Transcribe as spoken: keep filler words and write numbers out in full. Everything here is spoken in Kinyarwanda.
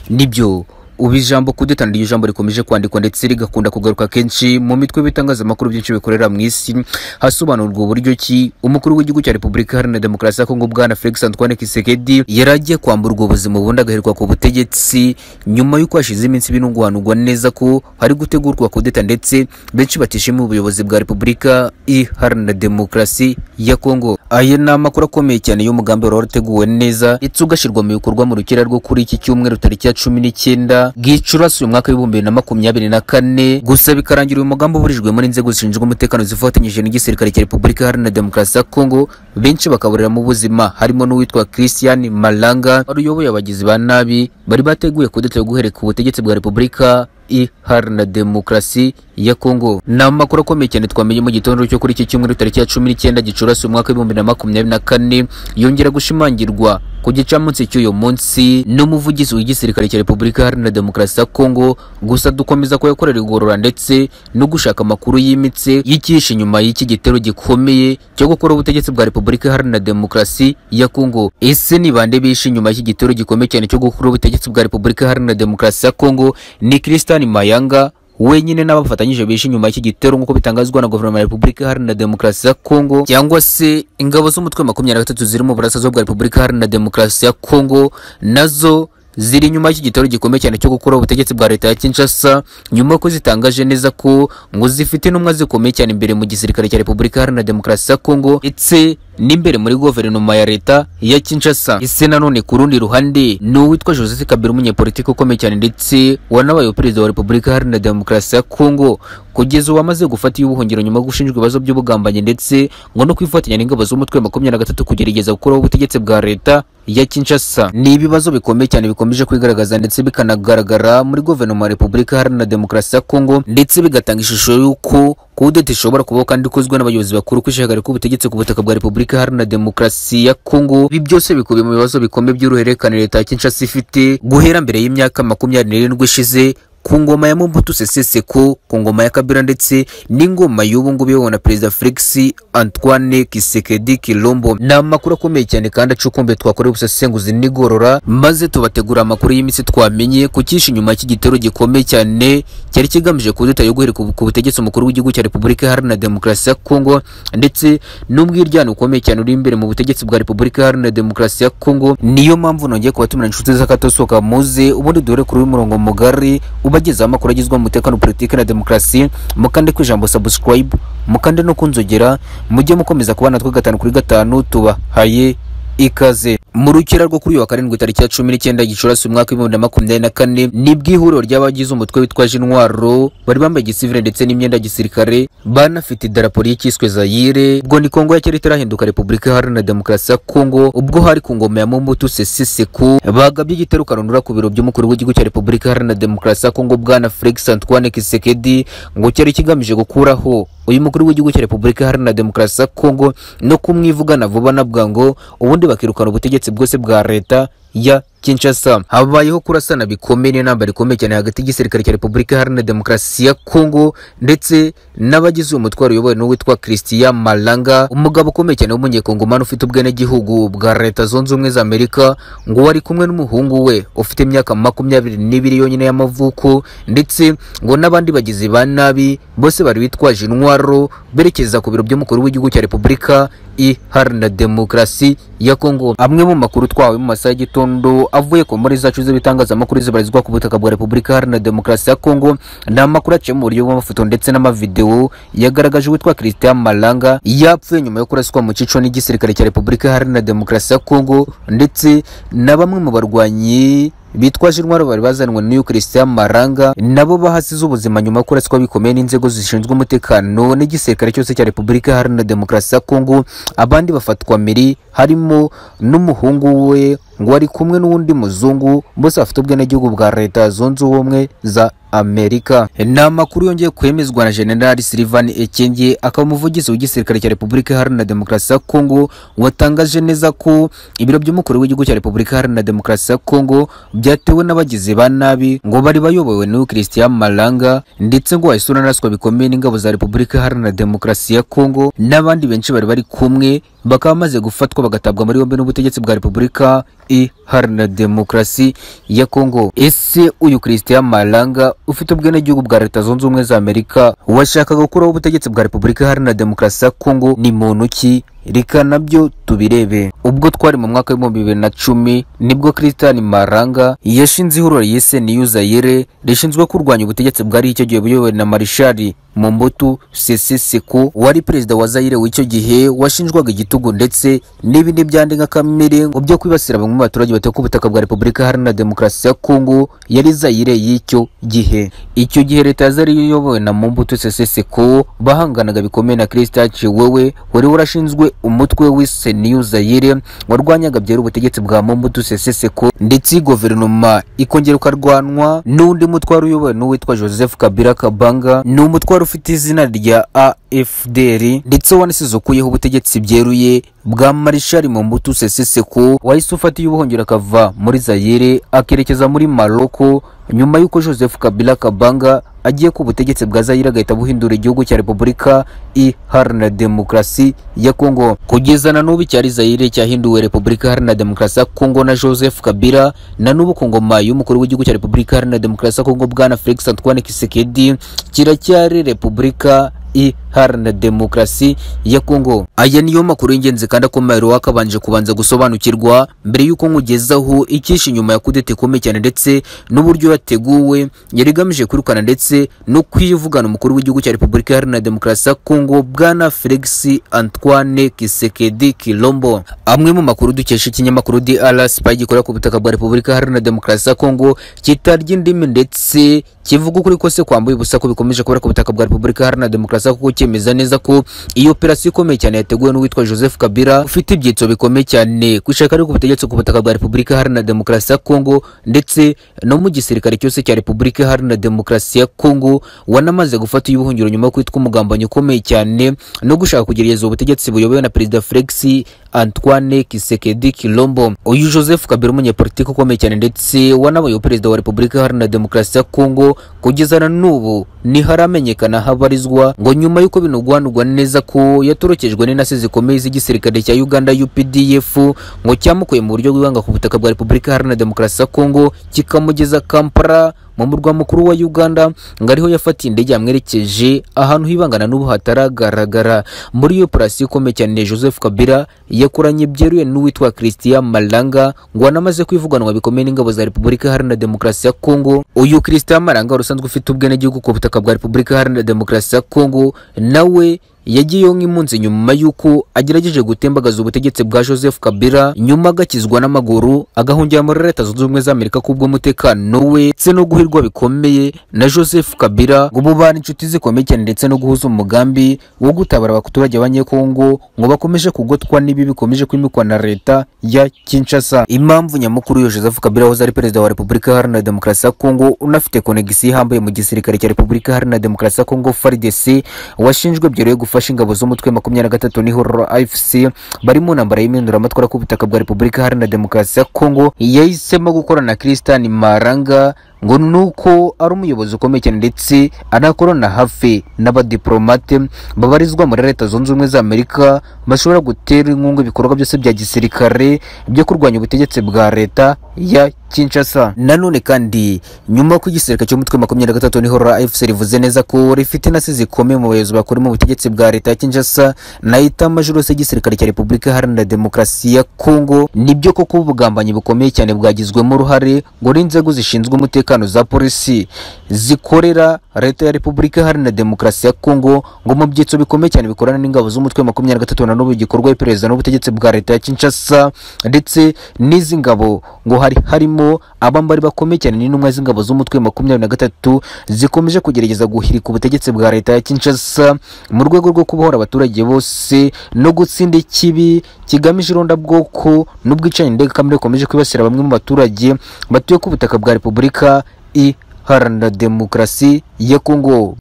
nibyo ubu ijambo kudeta niryo jambo rikomeje kwandikwa ndetse rigakunda kugaruka kenshi mu mitwe y'ibitangazamakuru byinshi bikorera mu isi, hasobanurwa uburyo ki umukuru w'igihugu cya Repubulika Iharanira Demokarasi ya Kongo bwana Felix Antoine Tshisekedi yaragiye kwamburwa ubuzima ubundi agaherwa ku butegetsi nyuma y'uko hashize iminsi binungwanugwa neza ko hari gutegurwa kudeta, ndetse benshi batishimiye ubuyobozi bwa Repubulika Iharanira Demokarasi ya Kongo. Aya ni amakuru akomeye cyane y'umugambi wari warateguwe neza ndetse ugashyirwa mu bikorwa mu rukera rwo kuri iki cyumweru tariki ya cumi n'icyenda Gicurasi uyu mwaka w'ibihumbi bibiri na makumyabiri na kane, gusa bikarangira uyu mugambi uburijwemo n'inzego zishinzwe umutekano zifatanyije n'igisirikare cya Repubulika Iharanira Demokarasi ya Kongo, benshi bakaburira mu buzima, harimo n'uwitwa Christian Malanga wari uyoboye abagizi ba nabi bari bateguye kudeta yo guhereka ubutegetsi bwa Repubulika Iharanira Demokarasi ya Kongo. Na makuru akomeye cyane twamenye mu gitondo cyo kuri iki cyumweru tariki ya cumi n'icyenda Gicurasi umwaka w'ibihumbi bibiri na makumyabiri na kane, yongera gushimangirwa ku gicamunsi cy'uyu munsi n'umuvugizi w'igisirikare cya Repubulika Iharanira Demokarasi ya Kongo. Gusa dukomeza ko yakorera igorora ndetse no gushaka amakuru yimitse y'icyishe nyuma y'iki gitero gikomeye cyo gukora ubutegetsi bwa Repubulika Iharanira Demokarasi ya Kongo. Ese ni bande bishe nyuma y'iki gitero gikomeye cyane cyo gukora ubutegetsi bwa Repubulika Iharanira Demokarasi ya Kongo? Ni Christian Mayanga wenyine n'abafatanyije bishe nyuma y'iki gitero nk'uko bitangazwa na guverinoma ya Repubulika Iharanira Demokarasi ya Kongo, cyangwa se ingabo z'umutwe makumyabiri na gatatu ziri mu burasirazuba bwa Repubulika Iharanira Demokarasi ya Kongo nazo ziri nyuma y'iki gitero gikomeye cyane cyo gukora ubutegetsi bwa leta ya Kinshasa, nyuma ko zitangaje neza ko ngo zifite intumwa zikomeye cyane imbere mu gisirikare cya Repubulika Iharanira Demokarasi ya Kongo ndetse n'imbere muri guverinoma ya leta ya Kinshasa. Ese nanone ku rundi ruhande ni uwitwa Joseph Kabila, umunyepolitiki ukomeye cyane ndetse wanabaye perezida wa Repubulika Iharanira Demokarasi ya Kongo, kugeza ubu amaze gufata y'ubuhungiro nyuma yo gushinjwa ibibazo by'ubugambanyi ndetse ngo no kwifatanya n'ingabo z'umutwe makumyabiri na gatatu kugerageza gukora ubutegetsi bwa leta ya Kinshasa. Ni ibibazo bikomeye cyane bikomeje kwigaragaza ndetse bikanagaragara muri guverinoma ya Repubulika Iharanira Demokarasi ya Kongo, ndetse bigatanga ishusho y'uko kudeta ishobora kubaho kandi ikozwe n'abayobozi bakuru kwishagarika ubutegetsi ku butaka bwa Repubulika Iharanira Demokarasi ya Kongo. Ibi byose bikubiye mu bibazo bikomeye by'uruhererekane leta ya Kinshasa ifite guhera mbere y'imyaka makumyabiri n'irindwi ishize ku ngoma ya Mobutu Sese Seko, ku ngoma ya Kabila ndetse n'ingoma y'ubu ngubu iyobowe na Perezida Felix Antoine Tshisekedi Tshilombo. Ni amakuru akomeye cyane kandi acukumbuye twakoreye ubusesenguzi n'igorora, maze tubategura amakuru y'iminsi twamenye ku cyishe nyuma y'iki gitero gikomeye cyane cyari kigamije kudeta yo guhereka ku butegetsi umukuru w'igihugu cya Repubulika Iharanira Demokarasi ya Kongo, ndetse n'ubwiryane ukomeye cyane uri imbere mu butegetsi bwa Repubulika Iharanira Demokarasi ya Kongo. Niyo mpamvu nongeye kubatumira inshuti z'akatosoka muze ubundi dore kuri uyu murongo mugari ubagezaho amakuru agizwe mu mutekano, politiki na demokarasi. Mukande ku ijambo subscribe, mukande no kunzogera, mujye mukomeza kubana natwe gatanu kuri gatanu. Tubahaye ikaze mu rukera rwo kuri wa karindwi tariki ya cumi n'icyenda Gicurasi umwaka w'ibihumbi bibiri na makumyabiri na kane, nibwo ihuriro ry'abagize umutwe witwaje intwaro bari bambaye igisivile ndetse n'imyenda ya gisirikare, banafite idarapo ry'ikiswe Zaire. Ubwo ni Kongo ya kera itarahinduka Repubulika Iharanira Demokarasi ya Kongo, ubwo hari ku ngoma ya Mobutu Sese Seko, bagabye igitero karundura ku biro by'umukuru w'igihugu cya Repubulika Iharanira Demokarasi ya Kongo bwana Felix Antoine Tshisekedi, ngo cyari kigamije gukuraho uyu mukuru w'igihugu cya Repubulika Iharanira Demokarasi ya Kongo no kumwivugana vuba na bwango, ubundi bakirukana ubutegetsi bwose bwa leta ya Kinshasa. Habayeho kurasana bikomeye n'intambara ikomeye cyane hagati y'igisirikare cya Repubulika Iharanira Demokarasi ya Kongo ndetse n'abagize umutwaro uyobowe n'uwitwa Christian Malanga, umugabo ukomeye cyane w'umunyekongomani ufite ubwenegihugu bwa Leta Zunze Ubumwe za Amerika, ngo wari kumwe n'umuhungu we ufite imyaka makumyabiri n'ibiri yonyine y'amavuko, ndetse ngo n'abandi bagizi ba nabi bose bari bitwaje intwaro berekeza ku biro by'umukuru w'igihugu cya Repubulika Iharanira Demokarasi ya Kongo. Amwe mu makuru twawe mu masaha y'igitondo avuye ku muri zacu z'ibitangazamakuru zibarizwa ku butaka bwa Repubulika Iharanira Demokarasi ya Kongo, ni amakuru aciye mu buryo bw'amafoto ndetse n'amavideo yagaragaje witwa Christian Malanga yapfuye nyuma yo kuraswa mu cico n'igisirikare cya Repubulika Iharanira Demokarasi ya Kongo, ndetse na bamwe mu barwanyi bitwaje intwaro bari bazanwe n'uyu Christian Malanga nabo bahasize ubuzima nyuma yo kuraswa bikomeye n'inzego zishinzwe umutekano n'igisirikare cyose cya Repubulika Iharanira Demokarasi ya Kongo. Abandi bafatwa miri harimo n'umuhungu we ngo ari kumwe n'uwundi muzungu, bose bafite ubwenegihugu bwa Leta Zunze Ubumwe za Amerika. Ni amakuru yongeye kwemezwa na General Sylvain Ekenge, akaba umuvugizi w'igisirikare cya Repubulika Iharanira Demokarasi ya Kongo, watangaje neza ko ibiro by'umukuru w'igihugu cya Repubulika Iharanira Demokarasi ya Kongo byatewe n'abagizi ba nabi ngo bari bayobowe n'uyu Christian Malanga, ndetse ngo wahise unaraswa bikomeye n'ingabo za Repubulika Iharanira Demokarasi ya Kongo n'abandi benshi bari bari kumwe, bakaba bamaze gufatwa bagatabwa muri yombi n'ubutegetsi bwa Repubulika Iharanira Demokarasi ya Kongo. Ese uyu Christian Malanga ufite ubwenegihugu bwa Leta Zunze Ubumwe za Amerika washakaga gukuraho ubutegetsi bwa Repubulika Iharanira Demokarasi ya Kongo ni muntu ki? Reka nabyo tubirebe. Ubwo twari mu mwaka w'ibihumbi bibiri na cumi nibwo Christian Malanga yashinze ihuriro yise New Zaire rishinzwe kurwanya ubutegetsi bwari icyo gihe buyobowe na Marshal Mobutu Sese Seko, wari perezida wa Zaire w'icyo gihe, washinjwaga igitugu ndetse n'ibindi byandi nka kamere ngo byo kwibasira bamwe mu baturage batuye ku butaka bwa Repubulika Iharanira Demokarasi ya Kongo yari Zaire y'icyo gihe. Icyo gihe leta ya Zaire iyobowe na Mobutu Sese Seko bahanganaga bikomeye na Christian Chiwewe wari warashinzwe umutwe w'ise New Zaire warwanyaga byera ubutegetsi bwa Mobutu Sese Seko, ndetse guverinoma ikongera ukarwanwa n'undi mutwaro uyobowe n'uwitwa Joseph Kabila Kabanga, n'umutwaro ufite izina rya A F D R, ndetse wanasize ukuyeho ubutegetsi byeruye bwa Marshal Mobutu Sese Seko, wahise ufatiye ubuhungiro akava muri Zaire akerekeza muri Morocco nyuma y'uko Joseph Kabila Kabanga agiye ku butegetsi bwa Zaire agahita buhindura igihugu cya Repubulika Iharanira Demokarasi ya Kongo. Kugeza na n'ubu cyari Zaire cyahinduwe Repubulika Iharanira Demokarasi ya Kongo na Joseph Kabila, na n'ubu ku ngoma y'umukuru w'igihugu cya Repubulika Iharanira Demokarasi ya Kongo bwana Felix Antoine Tshisekedi kiracyari Repubulika Iharanira Demokarasi ya Kongo. Aya niyo makuru y'ingenzi kandi akomeye wakabanje kubanza gusobanukirwa mbere y'uko nkugezaho ikishi nyuma ya kudeta ikomeye cyane ndetse n'uburyo yateguwe yarigamije kwirukana ndetse no kwivugana umukuru w'igihugu cya Repubulika Iharanira Demokarasi ya Kongo bwana Felix Antoine Tshisekedi Kilombo. Amwe mu makuru dukesha ikinyamakuru D R Spy gikorera ku butaka bwa Repubulika Iharanira Demokarasi ya Kongo kitarya indimi ndetse kivuga ukuri kose kwambuye ubusa ko bikomeje kubera ku butaka bwa Repubulika Iharanira Demokarasi kuko cyemeza neza ko iyo operasiyo ikomeye cyane yateguwe n'uwitwa Joseph Kabila ufite ibyitso bikomeye cyane kwishaka ari ku butegetsi ku butaka bwa Repubulika Iharanira Demokarasi ya Kongo ndetse no mu gisirikare cyose cya Repubulika Iharanira Demokarasi ya Kongo, wanamaze gufata ubuhungiro nyuma yo kwitwa umugambanyi ukomeye cyane no gushaka kugerageza ubutegetsi buyobowe na Perezida Felix Antoine Tshisekedi Kilombo. Uyu Joseph Kabila umunyapolitiki ukomeye cyane ndetse wanabaye perezida wa Repubulika Iharanira Demokarasi ya Kongo kugeza na n'ubu ni haramenyekana habarizwa ngo nyuma yuko binugwanugwa neza ko yatorokejwe n'intasi zikomeye z'igisirikare cya Uganda U P D F ngo cyamukuye mu buryo bw'ibanga ku butaka bwa Repubulika Iharanira Demokarasi ya Kongo kikamugeza Kampala mu murwa mukuru wa Uganda, ngo ariho yafatiye indege yamwerekeje ahantu hibangana n'ubu hataragaragara. Muri iyo operasiyo ikomeye cyane Joseph Kabila yakoranye byeruye n'uwitwa Christian Malanga ngo anamaze kwivuganwa bikomeye n'ingabo za Repubulika Iharanira Demokarasi ya Kongo. Uyu Christian Malanga usanzwe ufite ubwenegihugu ku butaka bwa Repubulika Iharanira Demokarasi ya Kongo nawe yagiyeho nk'impunzi nyuma y'uko agerageje gutembagaza ubutegetsi bwa Joseph Kabila, nyuma agakizwa n'amaguru agahungira muri Leta Zunze Ubumwe za Amerika kubwo umutekano we ndetse no guhirwa bikomeye na Joseph Kabila ngo bubane inshuti zikomeye cyane ndetse no guhuza umugambi wo gutabara abaturage b'Abanyekongo ngo bakomeje kugotwa n'ibi bikomeje kwimikwa na leta ya Kinshasa. Impamvu nyamukuru yo Joseph Kabila wahoze ari perezida wa Repubulika Iharanira Demokarasi ya Kongo unafite konegisi ihambaye mu gisirikare cya Repubulika Iharanira Demokarasi ya Kongo F A R D C washinjwe byeruye gufasha ingabo z'umutwe makumyabiri na gatatu n'ihuriro A F C bari mu ntambara y'impinduramatwara ku butaka bwa Repubulika Iharanira Demokarasi ya Kongo, yahisemo gukorana na Christian Malanga ngo nuko ari umuyobozi ukomeye cyane ndetse anakorana hafi n'abadiplomate babarizwa muri Leta Zunze Ubumwe za Amerika bashobora gutera inkunga ibikorwa byose bya gisirikare byo kurwanya ubutegetsi bwa leta ya Kinshasa. Nanone kandi nyuma ko igisirikare cy'umutwe makumyabiri na gatatu n'ihuriro A F C rivuze neza ko rifite intasi zikomeye mu bayobozi bakora mu butegetsi bwa leta ya Kinshasa na etat-major y'igisirikare cya Repubulika Iharanira Demokarasi ya Kongo, nibyo koko ubugambanyi bukomeye cyane bwagizwemo uruhare ngo n'inzego zishinzwe umutekano za polisi zikorera leta ya Repubulika Iharanira Demokarasi ya Kongo ngo mu byitso bikomeye cyane bikorana n'ingabo z'umutwe makumyabiri na gatatu na n'ubu gikorwa iperereza n'ubutegetsi bwa leta ya Kinshasa, ndetse n'izi ngabo ngo hari harimo abambari bakomeye cyane n'intumwa z'ingabo z'umutwe makumyabiri na gatatu zikomeje kugerageza guhirika ubutegetsi bwa leta ya Kinshasa mu rwego rwo kubohora abaturage bose no gutsinda ikibi kigamije irondabwoko n'ubwicanyi ndengakamere bikomeje kwibasira bamwe mu baturage batuye ku butaka bwa Repubulika Iharanira Demokarasi ya Kongo.